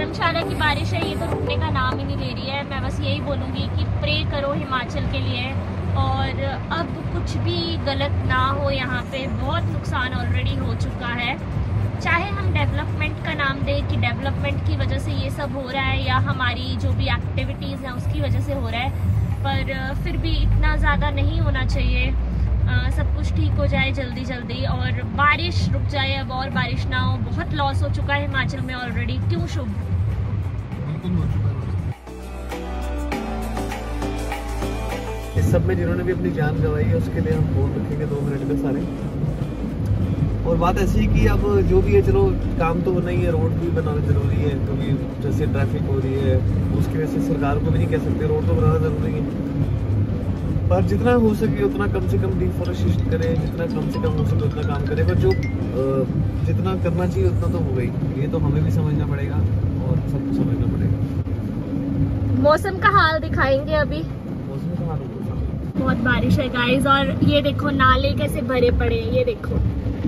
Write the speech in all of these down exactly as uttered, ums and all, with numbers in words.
धर्मशाला की बारिश है, ये तो रुकने का नाम ही नहीं ले रही है। मैं बस यही बोलूँगी कि प्रे करो हिमाचल के लिए, और अब कुछ भी गलत ना हो। यहाँ पे बहुत नुकसान ऑलरेडी हो चुका है। चाहे हम डेवलपमेंट का नाम दें कि डेवलपमेंट की वजह से ये सब हो रहा है, या हमारी जो भी एक्टिविटीज़ हैं उसकी वजह से हो रहा है, पर फिर भी इतना ज़्यादा नहीं होना चाहिए। आ, सब कुछ ठीक हो जाए जल्दी जल्दी और बारिश रुक जाए अब, और बारिश ना हो। बहुत लॉस हो चुका है हिमाचल में ऑलरेडी। क्यों शुभ? बिल्कुल हो चुका है। इस सब में जिन्होंने भी अपनी जान गंवाई है उसके लिए हम फोन रखेंगे दो मिनट में सारे। और बात ऐसी है कि अब जो भी है, चलो काम तो होना ही है, रोड भी बनाना जरूरी है, क्योंकि जैसे ट्रैफिक हो रही है उसकी वजह से सरकार को भी नहीं कह सकते, रोड तो बनाना जरूरी है। पर जितना हो सके उतना कम से कम डिफॉरेस्टेशन करें, जितना कम से कम हो सके उतना काम करें। पर जो जितना करना चाहिए उतना तो हो गई, ये तो हमें भी समझना पड़ेगा और सबको समझना पड़ेगा। मौसम का हाल दिखाएंगे अभी। मौसम का हाल बहुत बारिश है गाइस, और ये देखो नाले कैसे भरे पड़े हैं, ये देखो।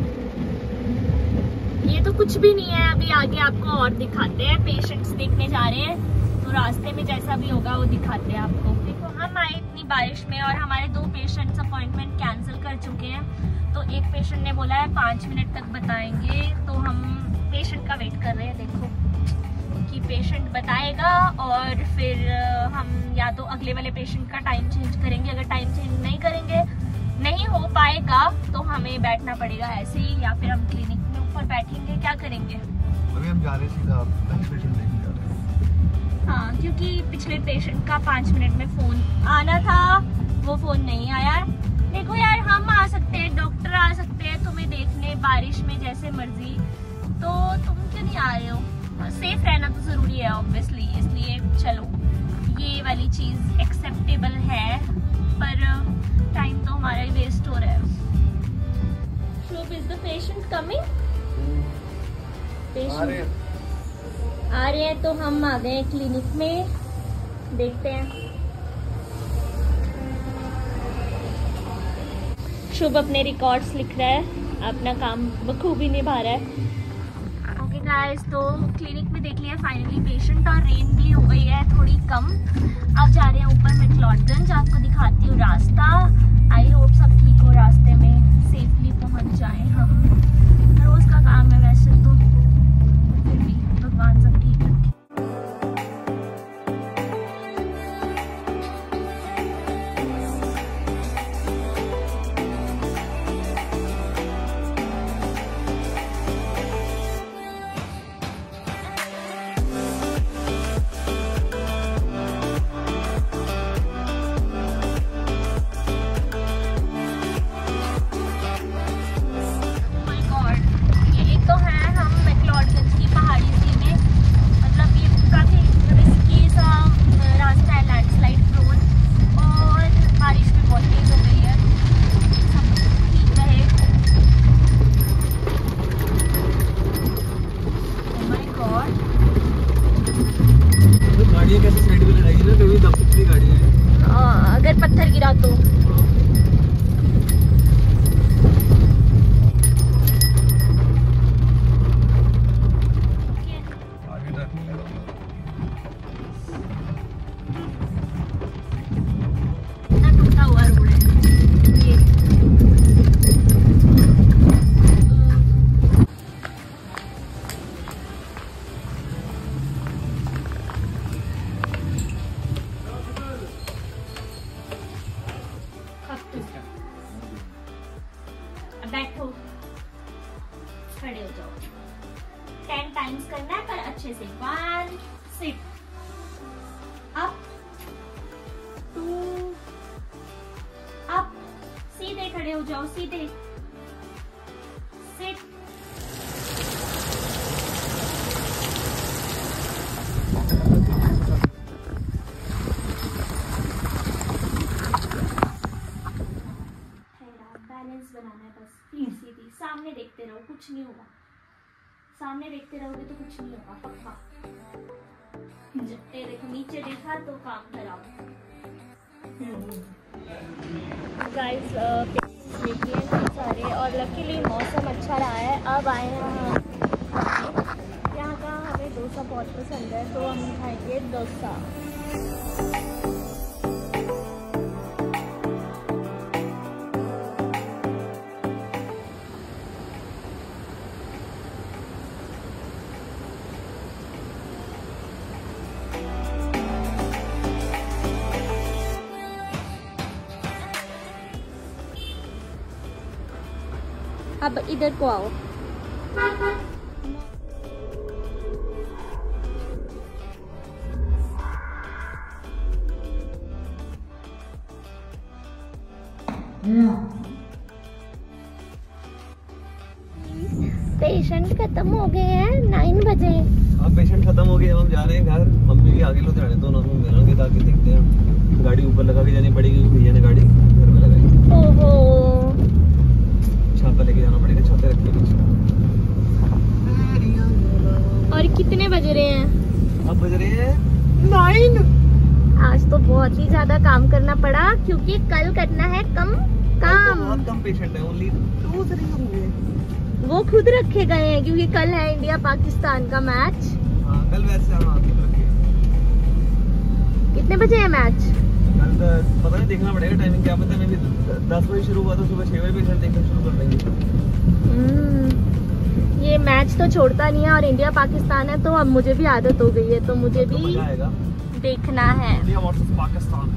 ये तो कुछ भी नहीं है, अभी आगे आपको और दिखाते हैं। पेशेंट्स देखने जा रहे हैं, तो रास्ते में जैसा भी होगा वो दिखाते हैं आपको। देखो हम आए इतनी बारिश में और हमारे दो पेशेंट्स अपॉइंटमेंट कैंसिल कर चुके हैं। तो एक पेशेंट ने बोला है पाँच मिनट तक बताएंगे, तो हम पेशेंट का वेट कर रहे हैं। देखो कि पेशेंट बताएगा और फिर हम या तो अगले वाले पेशेंट का टाइम चेंज करेंगे। अगर टाइम चेंज नहीं करेंगे, नहीं हो पाएगा, तो हमें बैठना पड़ेगा ऐसे ही, या फिर हम क्लिनिक में ऊपर बैठेंगे। क्या करेंगे? अभी हम जा रहे हैं सीधा पेशेंट देखने जा रहे हैं। हाँ, क्योंकि पिछले पेशेंट का पाँच मिनट में फोन आना था, वो फोन नहीं आया। देखो यार, हम आ सकते हैं, डॉक्टर आ सकते हैं तुम्हें देखने बारिश में जैसे मर्जी, तो तुम क्यों नहीं आ रहे हो? सेफ रहना तो जरूरी है ऑब्वियसली, इसलिए चलो ये वाली चीज एक्सेप्टेबल है, पर टाइम तो हमारा ही वेस्ट हो रहा है। Shubh, is the patient coming? Patient आ रहे हैं, तो हम आ गए क्लिनिक में, देखते हैं। शुभ अपने रिकॉर्ड्स लिख रहा है, अपना काम बखूबी निभा रहा है। ओके गाइस, तो क्लिनिक में देख लिया फाइनली पेशेंट, और रेन भी हो गई है थोड़ी कम। अब जा रहे हैं ऊपर मैक्लोडगंज, आपको दिखाती हूँ रास्ता। आई होप सब ठीक हो, रास्ते में सेफली पहुँच जाए हम। रोज का काम है वैसे तो, फिर भी भगवान सब ठीक रखे। अगर पत्थर गिरा तो इतना टूटा हुआ रोड है ये। बैठो, खड़े हो जाओ। टेन टाइम्स करना है, पर अच्छे से। One, sit, up, two, up, सीधे खड़े हो जाओ, सीधे, सिट, बैलेंस बनाना है बस। सीधी सीधी सामने देखते रहो, कुछ नहीं होगा। सामने देखते रहोगे तो कुछ नहीं होगा पक्का। ये देखो, नीचे देखा तो काम खराब। गाइस देखिए सारे, और लकीली मौसम अच्छा रहा है। अब आए हैं हम यहाँ का, हमें डोसा बहुत पसंद है तो हम खाएंगे डोसा। अब इधर को आओ। पेशेंट खत्म हो गए हैं, नाइन बजे। अब पेशेंट खत्म हो गए, हम जा रहे हैं घर। मम्मी भी आगे लुधियाने तो उन्होंने मिलेंगे, ताकि देखते हैं। गाड़ी ऊपर लगा के जानी पड़ेगी, भैया ने गाड़ी घर में लगाई। ओहो, छाता लेके जाना पड़ेगा, छाते रख के पीछे। और कितने बज रहे हैं? अब बज रहे हैं नाइन। आज तो बहुत ही ज्यादा काम करना पड़ा क्योंकि कल करना है कम काम। तो बहुत कम पेशेंट है, ओनली टू थ्री होंगे। वो खुद रखे गए हैं क्योंकि कल है इंडिया पाकिस्तान का मैच। हाँ, कल वैसे हाँ खुद रखे। कितने बजे है मैच? कल तो पता नहीं, देखना पड़ेगा टाइमिंग, क्या पता। मैं भी दस बजे शुरू हुआ तो सुबह छह बजे पेशेंट देखना शुरू कर देंगे। ये मैच तो छोड़ता नहीं है और इंडिया पाकिस्तान है तो अब मुझे भी आदत हो गई है, तो मुझे तो भी आएगा देखना है। India versus Pakistan.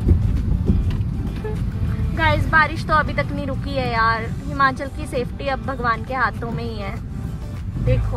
गाइस, बारिश तो अभी तक नहीं रुकी है यार। हिमाचल की सेफ्टी अब भगवान के हाथों में ही है। देखो